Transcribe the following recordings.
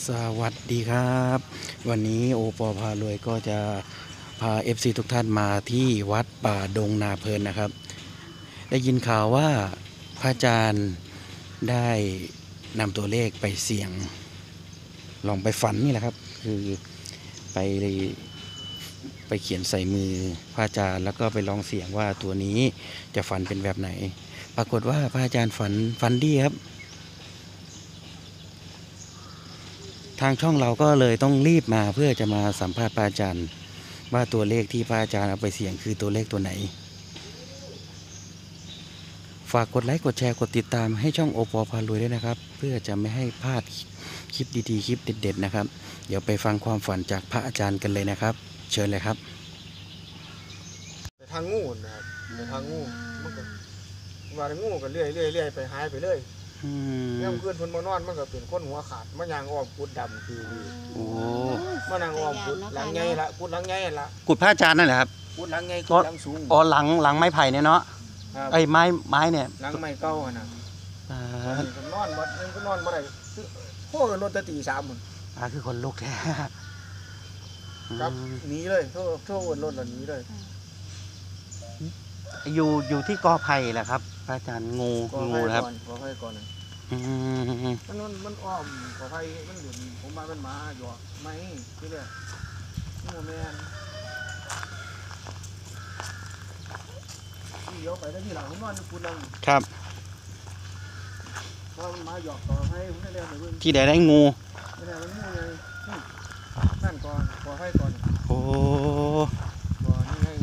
สวัสดีครับ วันนี้โอปอพารวยก็จะพา FC ทุกท่านมาที่วัดป่าดงนาเพลินนะครับ ได้ยินข่าวว่าพระอาจารย์ได้นำตัวเลขไปเสี่ยง ลองไปฝันนี่แหละครับ คือไปเขียนใส่มือพระอาจารย์แล้วก็ไปลองเสี่ยงว่าตัวนี้จะฝันเป็นแบบไหน ปรากฏว่าพระอาจารย์ฝันดีครับ ทางช่องเราก็เลยต้องรีบมาเพื่อจะมาสัมภาษณ์พระอาจารย์ว่าตัวเลขที่พระอาจารย์เอาไปเสี่ยงคือตัวเลขตัวไหน ฝากกดไลค์กดแชร์กดติดตามให้ช่องโอปอพารวยด้วยนะครับเพื่อจะไม่ให้พลาดคลิปดีๆคลิปเด็ดๆนะครับเดี๋ยวไปฟังความฝันจากพระอาจารย์กันเลยนะครับเชิญเลยครับไปทางงูนะครับไปทางงูมันก็ว่างูก็เรื่อยไปหายไปเลยย่ำคืนเพิ่นมานอนมันก็เป็นคนหัวขาดมันยางอ้อมกุดดำคือโอ้มันนางอ้อมกุดหลังใหญ่ละกุดหลังใหญ่ละกุดพระอาจารย์นั่นแหละครับกุดหลังใหญ่กุดหลังสูงอ๋อหลังไม้ไผ่เนี่ยเนาะไอ้ไม้เนี่ยหลังไม้เก่าน่ะมันนอนบ่มันก็นอนบ่ได้พวกรถตี3มื้อคือคนลุกแท้ครับหนีเลยโทษรถแล้วหนีเลยอยู่ที่กอไผ่แหละครับพระอาจารย์งูนะครับกอไผ่ก่อนมันอ้อมกอไผ่มันเหลือผมมาเป็นหมาหยอกไม้ที่เรียกงูแมนเดี๋ยวไปได้ที่หลังผมนอนคุณลังครับพอมันมาหยอกกอไผ่ผมได้เรียกไปที่ไหนได้งูไม่ได้มันงูไงนั่นก่อนกอไผ่ก่อนโอ้ก่อนนี่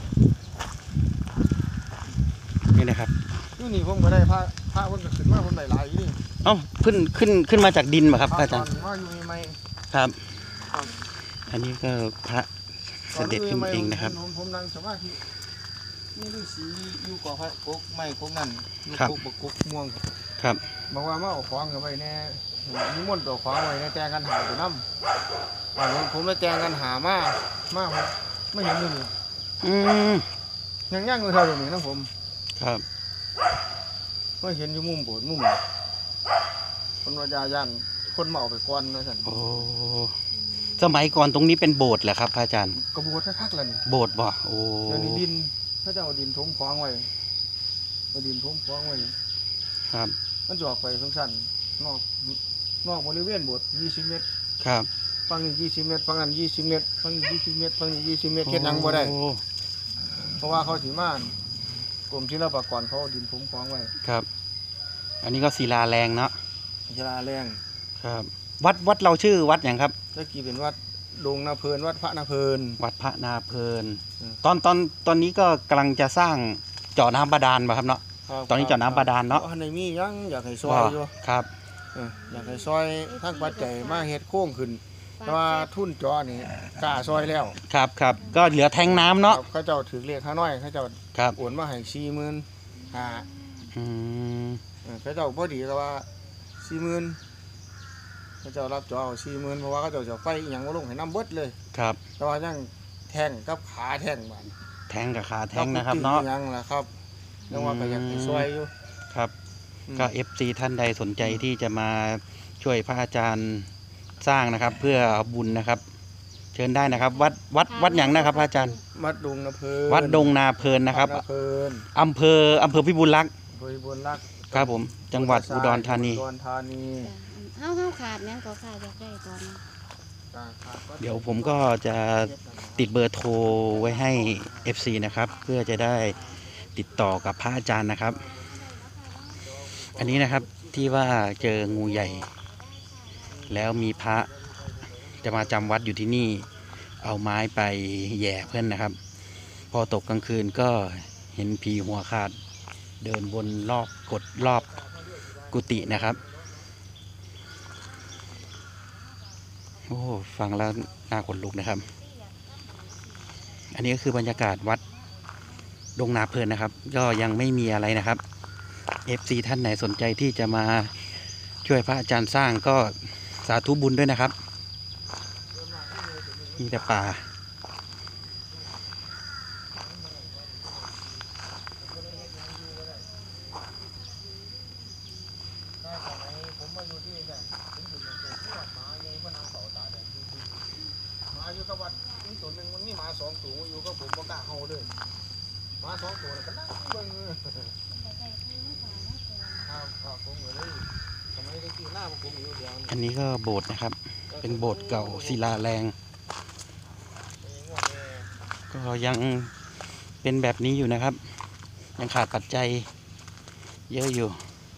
นี่นะครับนี่ผมก็ได้พระคนขึ้นมาคนหลายๆนี่เอ้าขึ้นมาจากดินป่ะครับอาจารย์มาอยู่ไหมครับอันนี้ก็พระเสด็จขึ้นเองนะครับผมนั่งสมาธินี่ฤาษีอยู่ก่อพระกกไม้กกนั่นกกบกกม่วงครับบอกว่ามาเอาของกันไปแน่นิมนต์ตัวของไว้ในแจงกันหาอยู่น้ำผมได้แจงกันหามาไม่เห็นอยู่นี่ย่างอยู่เท่าเดิมนะผมครับไม่เห็นอยู่มุมโบสถ์มุมคนวายายันคนเมาไปก้อนนะท่านโอ้สมัยก่อนตรงนี้เป็นโบสถ์เหรอครับพระอาจารย์กระโบสถ์คักๆเลยโบสถ์บ่โอ้เดี๋ยวนี้ดินพระเจ้าดินถมคลองไว้ดินถมคลองไว้ครับมันจะออกไปสงสารนอกบริเวณโบสถ์20 เมตรครับฝั่งนี้20 เมตรฝั่งนั้น20 เมตรฝั่งนี้20 เมตรฝั่งนี้20 เมตรเฮ็ดหยังบ่ได้เพราะว่าเขาถือม่านกรมศิลปากรเขาดินถมคลองไว้ครับอันนี้ก็ศิลาแรงเนาะศิลาแรงครับวัดเราชื่อวัดอย่างครับตะกี้เป็นวัดดงนาเพลินวัดพระนาเพลินวัดพระนาเพลินตอนนี้ก็กำลังจะสร้างเจาะน้ำบาดาลป่ะครับเนาะตอนนี้เจาะน้ำบาดาลเนาะในมียังอยากให้ซอยอยู่ครับอยากให้ซอยทั้งปัจจัยมาเฮ็ดโค้งขึ้นแต่ว่าทุนจอนี่กล้าซอยแล้วครับก็เหลือแทงน้ำเนาะเขาเจ้าถือเรียกข้าน้อยเขาเจ้าโอนมาให้45,000เขาเจ้าพอดีก็ว่า40,000เขาเจ้ารับจอ40,000เพราะว่าเขาเจ้าจะไฟอย่างว่าลงให้น้ำเบิดเลยครับแต่ว่ายังแทงกับขาแทงบ้านแทงกับขาแทงนะครับเนาะยังล่ะครับยังว่าก็อยากให้ซอยอยู่ครับก็ FC ท่านใดสนใจที่จะมาช่วยพระอาจารย์สร้างนะครับเพื่อบุญนะครับเชิญได้นะครับวัดอย่างนะครับพระอาจารย์วัดดงนาเพลินวัดดงนาเพลินนะครับอำเภอพิบูลรักษ์ครับผมจังหวัดอุดรธานีเฮาขาดเนี่ยก็ขาดอยากได้ตอนเดี๋ยวผมก็จะติดเบอร์โทรไว้ให้ FC นะครับเพื่อจะได้ติดต่อกับพระอาจารย์นะครับอันนี้นะครับที่ว่าเจองูใหญ่แล้วมีพระจะมาจำวัดอยู่ที่นี่เอาไม้ไปแย่เพื่อนนะครับพอตกกลางคืนก็เห็นผีหัวขาดเดินวนรอบกุฏินะครับโอ้ฟังแล้วน่าขนลุกนะครับอันนี้ก็คือบรรยากาศวัดดงนาเพลินนะครับก็ยังไม่มีอะไรนะครับ FC ท่านไหนสนใจที่จะมาช่วยพระอาจารย์สร้างก็สาธุบุญด้วยนะครับมีแต่ป่ามาสองตัวแล้วก็นั่งเบิ่งครับผมก็เลยทำไมได้กี่หน้าผมอยู่เดียวอันนี้ก็โบสถ์นะครับ เป็นโบสถ์เก่าศิลาแรง ก็ยังเป็นแบบนี้อยู่นะครับ ยังขาดปัจจัยเยอะอยู่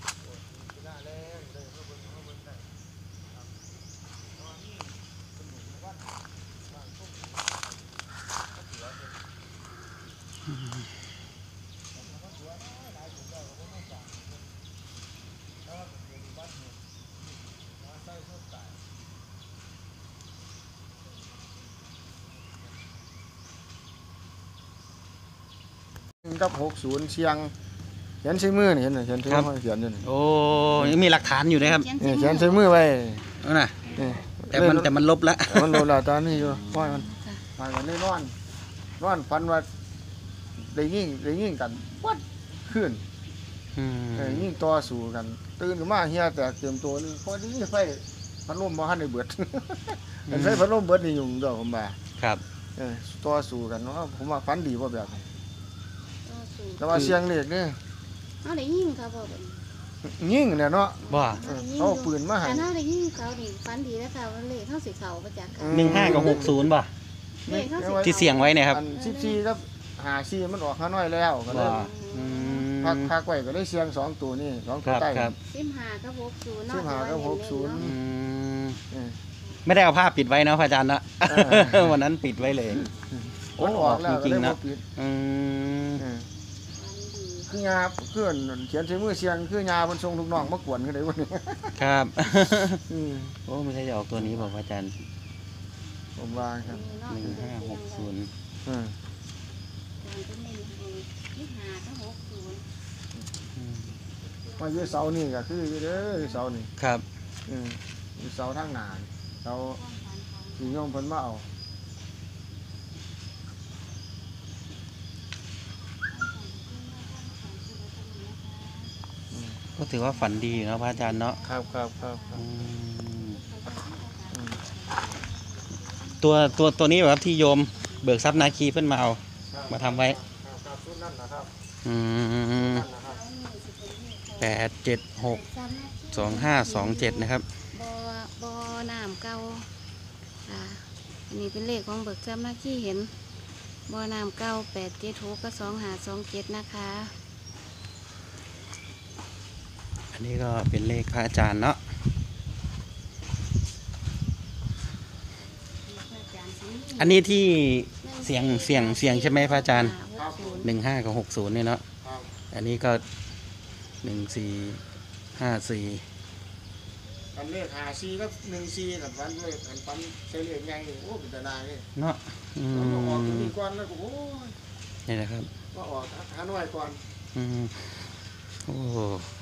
กับ60เชียงเขียนใช้มือนี่เห็นไหมเขียนใช้มือเขียนอยู่นี่โอ้ยังมีหลักฐานอยู่นะครับนี่เขียนใช้มือไว้เอานะนี่แต่มันลบละมันโดนแล้วตอนนี้อยู่ปล่อยมันมากันได้นอนฝันว่าได้ยิงกันวัดขึ้นอืมยิงต่อสู้กันตื่นขึ้นมาเฮียแตกเตรียมตัวนึงพอดีไฟพัดลมบ่ทันได้เบิดไฟพัดลมเบิดนี่ยุ่งเด้อผมว่าครับต่อสู้กันเนาะผมว่าฝันดีกว่าแบบนี้แต่ว่าเสียงเล็กนี่เอาได้ยิงเขาบ่เป็นยิงเนี่ยเนาะว่าเอาปืนมาให้แต่ถ้าได้ยิงเขานี่ฟันดีแล้วค่ะว่าเลขเท่าสิเขาประจักษ์ค่ะ 15 กับ 60ป่ะเลขเท่าสิที่เสี่ยงไว้เนี่ยครับอัน14กับ54มันออกหาน้อยแล้วก็เลยว่าอืมพักไว้ก็ได้เสียง2ตัวนี่2 คตัวรับใต้ครับ 15กับ60เนาะ 15กับ60 อืมเออไม่ได้เอาภาพปิดไว้เนาะพระอาจารย์เนอะ วันนั้นปิดไว้เลย โอ้มันออกแล้วจริงๆก็ได้นะบ่ปิดอืมเออฟันดีคือยาเพื่อนเขียนใช้มือเสียงคือยาบนทรงลูกน้องมากวนกันได้วันนี้ครับอืมโอ้ไม่ใช่จะออกตัวนี้บอกพระอาจารย์ผมว่าครับเนาะ 1560 อืมการเป็นเล่นให้25กับ60 อืมมาอยู่เสานี่ก็คืออยู่เด้อเสานี่ครับอืมอยู่เสาทางหน้าเสาที่โยมเพิ่นมาเอาก็ถือว่าฝันดีเนาะพระอาจารย์เนาะครับครับครับอืมตัวนี้แบบที่โยมเบิกทรัพย์นาคีเพิ่นมาเอามาทำไว้ครับชุดนั่นนะครับอืมนั่นนะครับ 8762527นะครับบ่น้ำเก่าค่ะอันนี้เป็นเลขของเบิกจำหน้าที่เห็นบ่น้ำเก่า876กับ2527นะคะอันนี้ก็เป็นเลขพระอาจารย์เนาะอันนี้ที่เสียงใช่ไหมพระอาจารย์15 กับ 60เนี่ยเนาะครับอันนี้ก็1454 อันเลข54กับ14กับฟันเลขอันฟันใช้เลขใหญ่นี่โอ้เป็นตาหนานี่เนาะอืมันออกตัวมนี้ก่อนแล้วก็โอ้ยนี่นะครับมาออกหาน้อยก่อนอืมโอ้